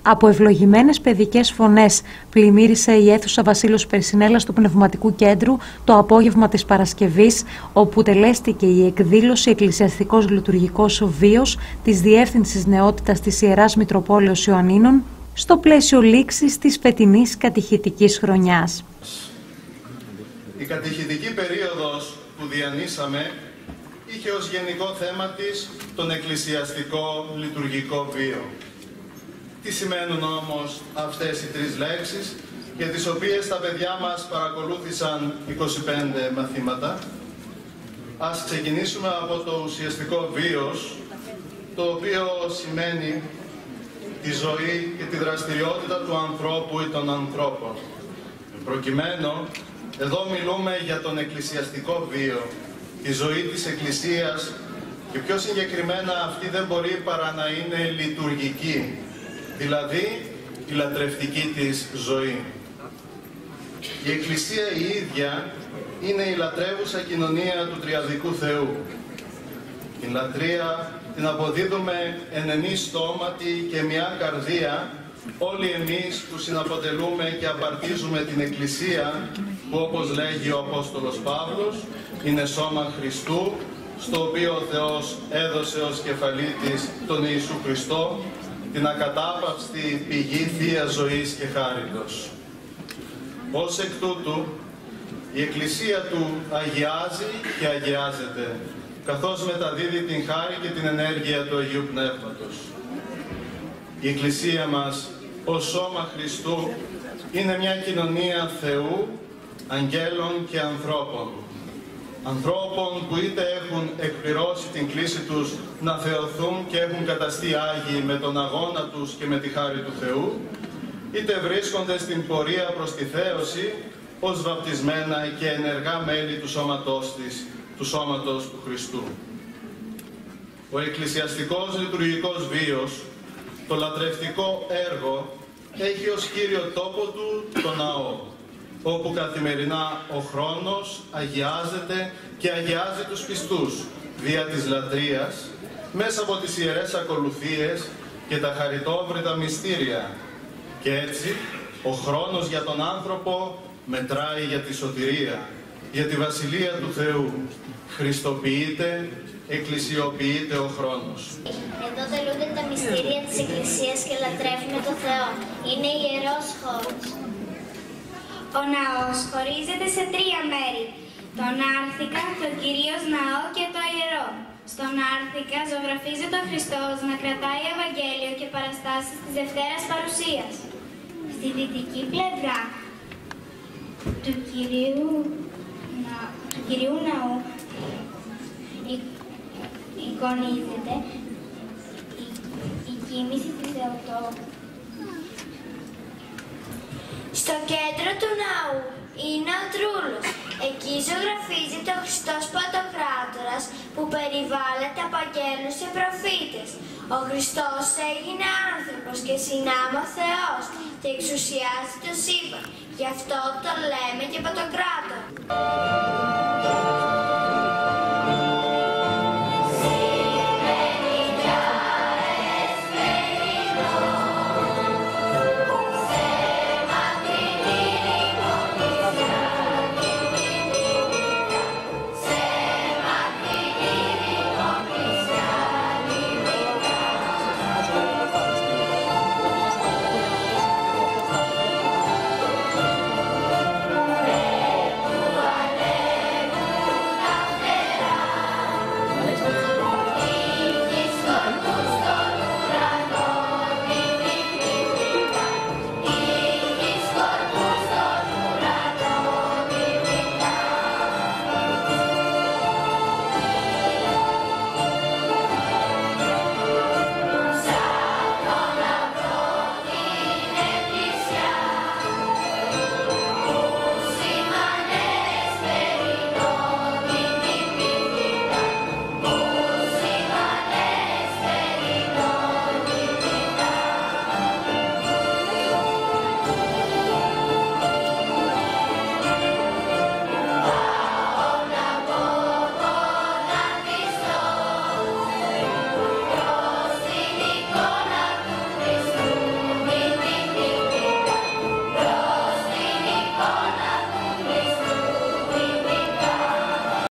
Από ευλογημένες παιδικές φωνές πλημμύρισε η αίθουσα Βασίλειος Περσινέλας του Πνευματικού Κέντρου το απόγευμα της Παρασκευής, όπου τελέστηκε η εκδήλωση «Εκκλησιαστικός Λειτουργικός Βίος» της Διεύθυνσης Νεότητας της Ιεράς Μητροπόλεως Ιωαννίνων στο πλαίσιο λήξης της φετινής κατηχητικής χρονιάς. Η κατηχητική περίοδος που διανύσαμε είχε ως γενικό θέμα της τον εκκλησιαστικό λειτουργικό βίο. Τι σημαίνουν όμως αυτές οι τρεις λέξεις, για τις οποίες τα παιδιά μας παρακολούθησαν 25 μαθήματα? Ας ξεκινήσουμε από το ουσιαστικό βίος, το οποίο σημαίνει τη ζωή και τη δραστηριότητα του ανθρώπου ή των ανθρώπων. Προκειμένου, εδώ μιλούμε για τον εκκλησιαστικό βίο, τη ζωή της Εκκλησίας, και πιο συγκεκριμένα αυτή δεν μπορεί παρά να είναι λειτουργική, δηλαδή η λατρευτική της ζωή. Η Εκκλησία η ίδια είναι η λατρεύουσα κοινωνία του Τριαδικού Θεού. Την λατρεία την αποδίδουμε εν ενή στόματι και μια καρδία όλοι εμείς που συναποτελούμε και απαρτίζουμε την Εκκλησία, που όπως λέγει ο Απόστολος Παύλος είναι σώμα Χριστού, στο οποίο ο Θεός έδωσε ως κεφαλή της τον Ιησού Χριστό, την ακατάπαυστη πηγή Θείας ζωής και χάριτος. Ως εκ τούτου, η Εκκλησία του αγιάζει και αγιάζεται, καθώς μεταδίδει την χάρη και την ενέργεια του Αγίου Πνεύματος. Η Εκκλησία μας, ως σώμα Χριστού, είναι μια κοινωνία Θεού, αγγέλων και ανθρώπων. Ανθρώπων που είτε έχουν εκπληρώσει την κλίση τους να θεωθούν και έχουν καταστεί Άγιοι με τον αγώνα τους και με τη χάρη του Θεού, είτε βρίσκονται στην πορεία προς τη θέωση ως βαπτισμένα και ενεργά μέλη του σώματός της, του σώματος του Χριστού. Ο εκκλησιαστικός λειτουργικός βίος, το λατρευτικό έργο, έχει ως κύριο τόπο του το ναό, όπου καθημερινά ο χρόνος αγιάζεται και αγιάζει τους πιστούς δια της λατρείας, μέσα από τις ιερές ακολουθίες και τα χαριτόβρητα μυστήρια. Και έτσι, ο χρόνος για τον άνθρωπο μετράει για τη σωτηρία, για τη Βασιλεία του Θεού. Χριστοποιείται, εκκλησιοποιείται ο χρόνος. Εδώ τελούνται τα μυστήρια της Εκκλησίας και λατρεύουμε τον Θεό. Είναι ιερός χώρος. Ο ναός χωρίζεται σε τρία μέρη. Τον άρθικα, το κυρίως ναό και το ιερό. Στον άρθικα ζωγραφίζεται ο Χριστός να κρατάει Ευαγγέλιο και παραστάσεις της Δευτέρας Παρουσίας. Στη δυτική πλευρά του Κυρίου Ναού εικονίζεται η κοίμηση της Θεοτόκου. Στο κέντρο του ναού είναι ο Τρούλος. Εκεί ζωγραφίζεται ο Χριστός Παντοκράτορας που περιβάλλεται από αγγέλους και προφήτες. Ο Χριστός έγινε άνθρωπος και συνάμα Θεός και εξουσιάζει το σύμπαν. Γι' αυτό το λέμε και Παντοκράτορα.